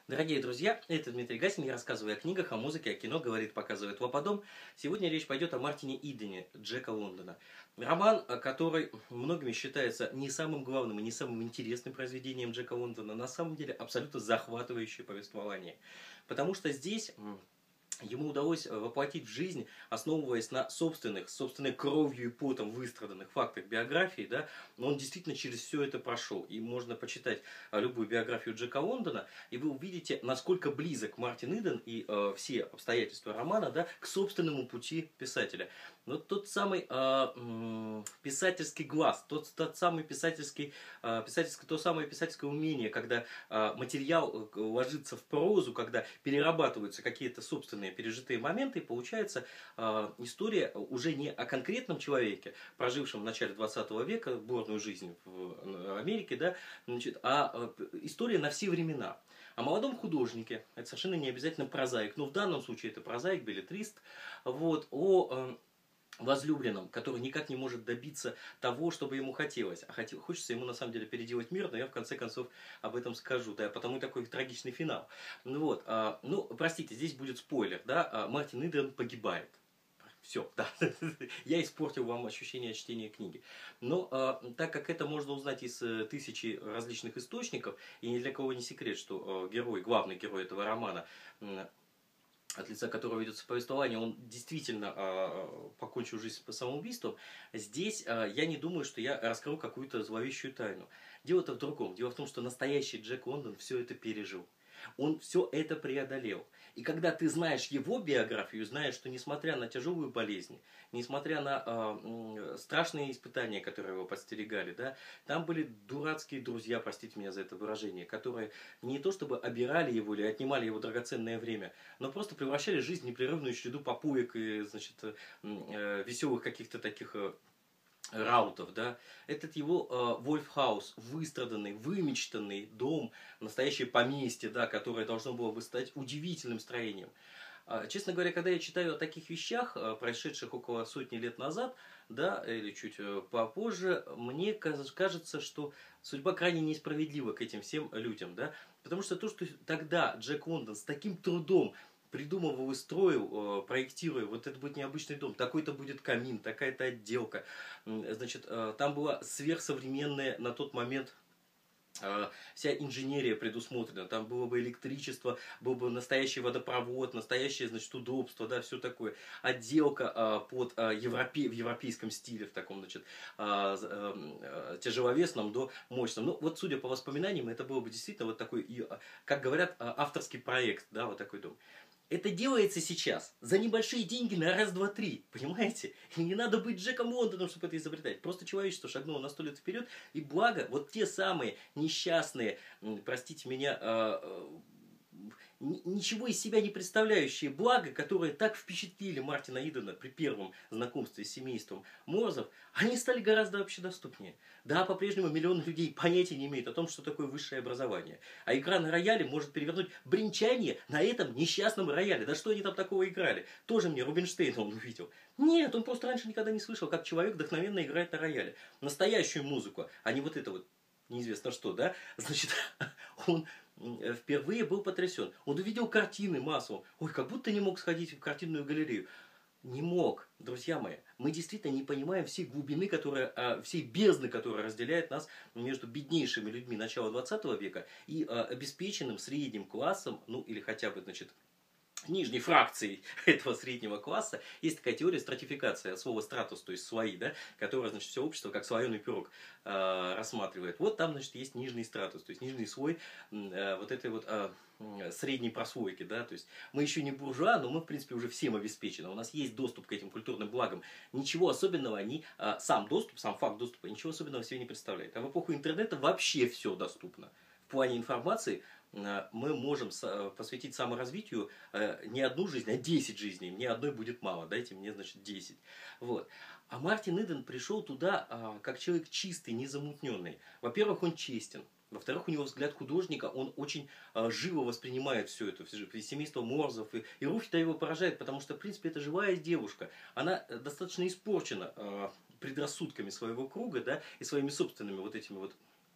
Дорогие друзья, это Дмитрий Гасин, я рассказываю о книгах, о музыке, о кино, говорит, показывает Вападом. Сегодня речь пойдет о Мартине Идене, Джека Лондона. Роман, который многими считается не самым главным и не самым интересным произведением Джека Лондона, на самом деле абсолютно захватывающее повествование. Потому что здесь ему удалось воплотить в жизнь, основываясь на собственной кровью и потом выстраданных фактах биографии, да, но он действительно через все это прошел. И можно почитать любую биографию Джека Лондона, и вы увидите, насколько близок Мартин Иден и все обстоятельства романа, да, к собственному пути писателя. Но тот самый писательский глаз, тот самый то самое писательское умение, когда материал ложится в прозу, когда перерабатываются какие-то собственные пережитые моменты, и получается история уже не о конкретном человеке, прожившем в начале 20 века бурную жизнь в Америке, да, значит, а история на все времена. О молодом художнике, это совершенно не обязательно прозаик, но в данном случае это прозаик, беллетрист, вот, о возлюбленном, который никак не может добиться того, чтобы ему хотелось. А хочется ему на самом деле переделать мир, но я в конце концов об этом скажу, да, потому и такой трагичный финал. Ну вот, ну, простите, здесь будет спойлер, да, Мартин Иден погибает. Все, да, я испортил вам ощущение чтения книги. Но так как это можно узнать из тысячи различных источников, и ни для кого не секрет, что главный герой этого романа, от лица которого ведется повествование, он действительно покончил жизнь по самоубийству, здесь я не думаю, что я раскрыл какую-то зловещую тайну. Дело-то в другом. Дело в том, что настоящий Джек Лондон все это пережил. Он все это преодолел. И когда ты знаешь его биографию, знаешь, что несмотря на тяжелую болезнь, несмотря на страшные испытания, которые его подстерегали, да, там были дурацкие друзья, простите меня за это выражение, которые не то чтобы обирали его или отнимали его драгоценное время, но просто превращали жизнь в непрерывную череду попоек и, значит, веселых каких-то таких раутов, да, этот его Вольфхаус, выстраданный, вымечтанный дом, настоящее поместье, да, которое должно было бы стать удивительным строением. Честно говоря, когда я читаю о таких вещах, происшедших около сотни лет назад, да, или чуть попозже, мне кажется, что судьба крайне несправедлива к этим всем людям, да, потому что то, что тогда Джек Лондон с таким трудом придумывал и строил, проектируя, вот это будет необычный дом, такой-то будет камин, такая-то отделка. Значит, там была сверхсовременная на тот момент вся инженерия предусмотрена, там было бы электричество, был бы настоящий водопровод, настоящее, значит, удобство, да, все такое. Отделка в европейском стиле, в таком, значит, тяжеловесном до мощном. Ну, вот, судя по воспоминаниям, это было бы действительно вот такой, как говорят, авторский проект, да, вот такой дом. Это делается сейчас за небольшие деньги на раз, два, три. Понимаете? И не надо быть Джеком Лондоном, чтобы это изобретать. Просто человечество шагнуло на 100 лет вперед. И благо, вот те самые несчастные, простите меня, ничего из себя не представляющие блага, которые так впечатлили Мартина Идена при первом знакомстве с семейством Морзов, они стали гораздо общедоступнее. Да, по-прежнему миллионы людей понятия не имеют о том, что такое высшее образование. А игра на рояле может перевернуть бренчание на этом несчастном рояле. Да что они там такого играли? Тоже мне Рубинштейна он увидел. Нет, он просто раньше никогда не слышал, как человек вдохновенно играет на рояле. Настоящую музыку, а не вот это вот неизвестно что, да? Значит, он впервые был потрясен. Он увидел картины массово. Ой, как будто не мог сходить в картинную галерею. Не мог, друзья мои. Мы действительно не понимаем всей глубины, всей бездны, которая разделяет нас между беднейшими людьми начала 20 века и обеспеченным средним классом, ну или хотя бы, значит, нижней фракции этого среднего класса. Есть такая теория стратификации от слова стратус, то есть слои, да, которая, значит, все общество как слоеный пирог рассматривает. Вот там, значит, есть нижний стратус, то есть нижний слой вот этой вот средней прослойки, да, то есть мы еще не буржуа, но мы, в принципе, уже всем обеспечены, у нас есть доступ к этим культурным благам, ничего особенного сам факт доступа, ничего особенного себе не представляет. А в эпоху интернета вообще все доступно. В плане информации мы можем посвятить саморазвитию не одну жизнь, а 10 жизней. Мне одной будет мало, дайте мне, значит, 10. Вот. А Мартин Иден пришел туда как человек чистый, незамутненный. Во-первых, он честен. Во-вторых, у него взгляд художника, он очень живо воспринимает все это, семейство Морзов. И Руфь-то его поражает, потому что, в принципе, это живая девушка. Она достаточно испорчена предрассудками своего круга, да, и своими собственными вот этими вот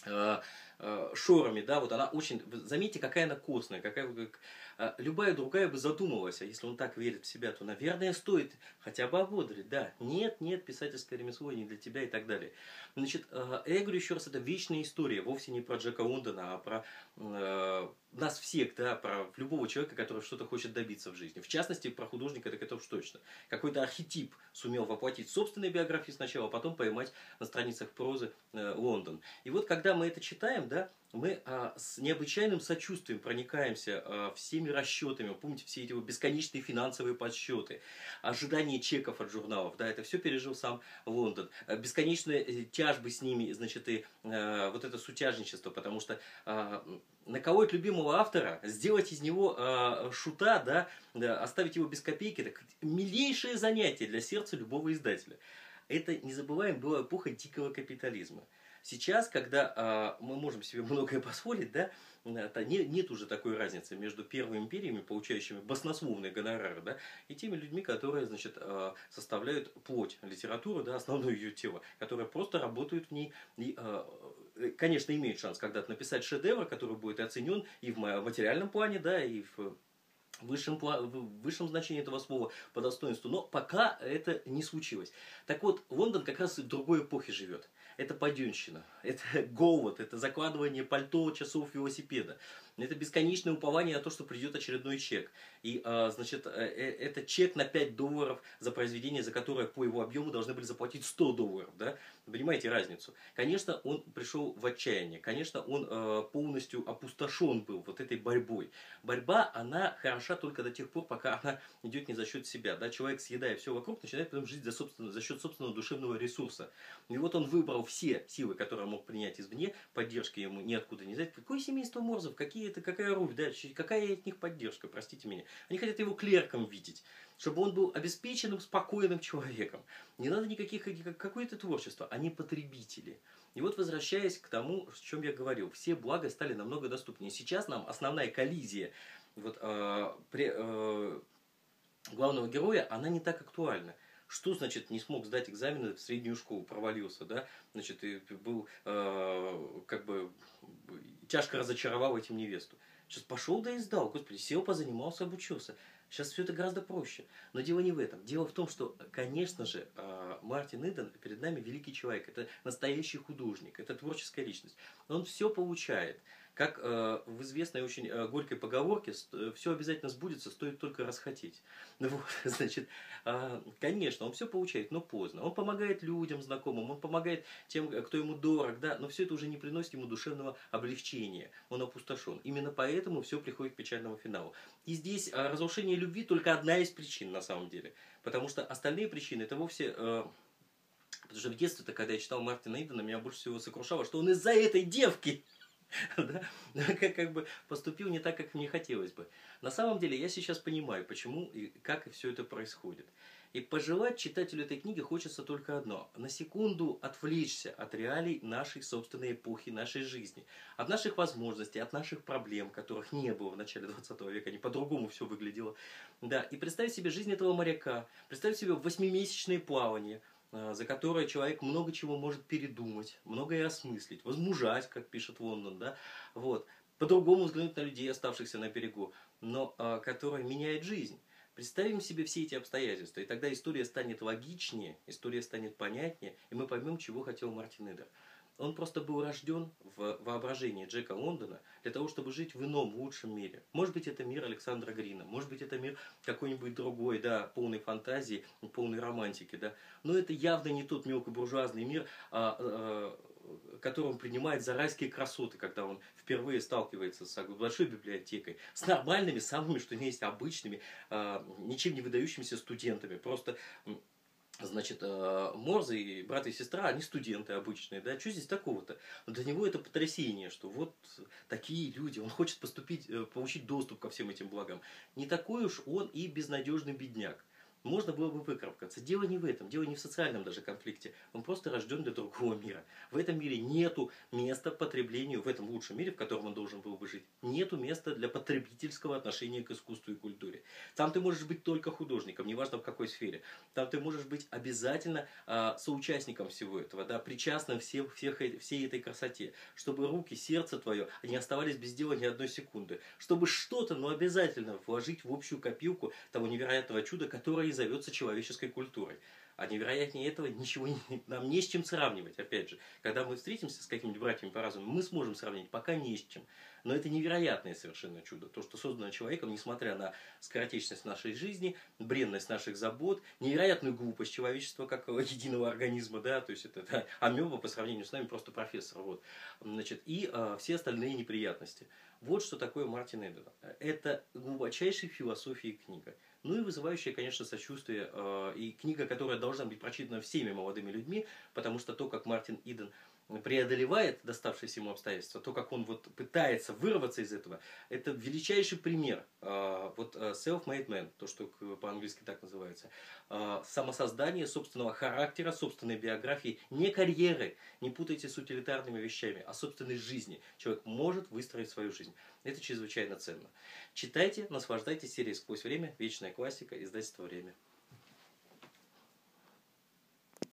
шорами, да, вот она очень, заметьте, какая она костная, любая другая бы задумалась, а если он так верит в себя, то, наверное, стоит хотя бы ободрить, да, нет, писательское ремесло не для тебя и так далее. Значит, я говорю еще раз, это вечная история, вовсе не про Джека Лондона, а про нас всех, да, про любого человека, который что-то хочет добиться в жизни. В частности, про художника, так это уж точно. Какой-то архетип сумел воплотить в собственной биографии сначала, а потом поймать на страницах прозы Лондон. И вот когда мы это читаем, да, мы с необычайным сочувствием проникаемся всеми расчетами. Помните, все эти бесконечные финансовые подсчеты, ожидание чеков от журналов, да, это все пережил сам Лондон. Бесконечные тяжбы с ними, значит, и вот это сутяжничество, потому что наколоть любимого автора, сделать из него шута, да, оставить его без копейки, так милейшее занятие для сердца любого издателя. Это, не забываем, была эпоха дикого капитализма. Сейчас, когда мы можем себе многое позволить, да, нет уже такой разницы между первыми империями, получающими баснословные гонорары, да, и теми людьми, которые, значит, составляют плоть литературы, да, основное ее тело, которые просто работают в ней и, конечно, имеют шанс когда-то написать шедевр, который будет оценен и в материальном плане, да, и в высшем значении этого слова по достоинству, но пока это не случилось. Так вот, Лондон как раз в другой эпохе живет. Это паденщина, это голод, это закладывание пальто, часов, велосипеда. Это бесконечное упование на то, что придет очередной чек. И, значит, это чек на $5 за произведение, за которое по его объему должны были заплатить $100. Да? Вы понимаете разницу? Конечно, он пришел в отчаяние. Конечно, он полностью опустошен был вот этой борьбой. Борьба, она хороша только до тех пор, пока она идет не за счет себя. Да? Человек, съедая все вокруг, начинает потом жить за счет собственного душевного ресурса. И вот он выбрал все силы, которые он мог принять извне, поддержки ему ниоткуда не взять. Какое семейство Морзов? Какая Руфь? Да? Какая от них поддержка? Простите меня. Они хотят его клерком видеть, чтобы он был обеспеченным, спокойным человеком. Не надо какое-то творчество. Они потребители. И вот, возвращаясь к тому, о чем я говорил, все блага стали намного доступнее. Сейчас нам основная коллизия вот, главного героя, она не так актуальна. Что значит не смог сдать экзамены в среднюю школу, провалился, да? Значит, и был, как бы, тяжко разочаровал этим невесту. Сейчас пошел да и сдал, господи, сел, позанимался, обучился. Сейчас все это гораздо проще. Но дело не в этом. Дело в том, что, конечно же, Мартин Иден перед нами великий человек. Это настоящий художник, это творческая личность. Он все получает. Как в известной очень горькой поговорке, все обязательно сбудется, стоит только расхотеть. Ну, вот, значит, конечно, он все получает, но поздно. Он помогает людям, знакомым, он помогает тем, кто ему дорог, да, но все это уже не приносит ему душевного облегчения. Он опустошен. Именно поэтому все приходит к печальному финалу. И здесь разрушение любви только одна из причин, на самом деле. Потому что остальные причины, это вовсе... Потому что в детстве-то, когда я читал Мартина Идена, меня больше всего сокрушало, что он из-за этой девки да, как бы поступил не так, как мне хотелось бы. На самом деле я сейчас понимаю, почему и как все это происходит. И пожелать читателю этой книги хочется только одно. На секунду отвлечься от реалий нашей собственной эпохи, нашей жизни. От наших возможностей, от наших проблем, которых не было в начале 20 века. Не по-другому все выглядело. Да, и представить себе жизнь этого моряка. Представить себе 8-месячные плавания, за которое человек много чего может передумать, многое осмыслить, возмужать, как пишет Лондон, да, вот, по-другому взглянуть на людей, оставшихся на берегу, но которое меняет жизнь. Представим себе все эти обстоятельства, и тогда история станет логичнее, история станет понятнее, и мы поймем, чего хотел Мартин Иден. Он просто был рожден в воображении Джека Лондона для того, чтобы жить в ином, лучшем мире. Может быть, это мир Александра Грина, может быть, это мир какой-нибудь другой, да, полной фантазии, полной романтики, да. Но это явно не тот мелкобуржуазный мир, который он принимает за райские красоты, когда он впервые сталкивается с большой библиотекой, с нормальными, самыми, что ни есть, обычными, ничем не выдающимися студентами. Просто... Значит, Морзе и брат и сестра, они студенты обычные, да, что здесь такого-то? Для него это потрясение, что вот такие люди, он хочет поступить, получить доступ ко всем этим благам. Не такой уж он и безнадежный бедняк. можно было бы выкарабкаться. Дело не в этом, дело не в социальном даже конфликте. Он просто рожден для другого мира. В этом мире нету места потреблению, в этом лучшем мире, в котором он должен был бы жить, нету места для потребительского отношения к искусству и культуре. Там ты можешь быть только художником, неважно в какой сфере. Там ты можешь быть обязательно соучастником всего этого, да, причастным всей этой красоте. Чтобы руки, сердце твое не оставались без дела ни одной секунды. Чтобы что-то, но обязательно вложить в общую копилку того невероятного чуда, которое и зовется человеческой культурой. А невероятнее этого ничего нам не с чем сравнивать, опять же. Когда мы встретимся с какими-нибудь братьями по разуму, мы сможем сравнить, пока не с чем. Но это невероятное совершенно чудо. То, что создано человеком, несмотря на скоротечность нашей жизни, бренность наших забот, невероятную глупость человечества как единого организма, да, то есть это амеба по сравнению с нами просто профессор. Вот. Значит, и все остальные неприятности. Вот что такое Мартин Иден. Это глубочайшей философии книга. Ну и вызывающая, конечно, сочувствие. И книга, которая должна быть прочитана всеми молодыми людьми, потому что то, как Мартин Иден преодолевает доставшиеся ему обстоятельства, то, как он вот пытается вырваться из этого, это величайший пример. Вот self-made man, то, что по-английски так называется. Самосоздание собственного характера, собственной биографии, не карьеры, не путайте с утилитарными вещами, а собственной жизни. Человек может выстроить свою жизнь. Это чрезвычайно ценно. Читайте, наслаждайтесь серией «Сквозь время», вечная классика, издательство «Время».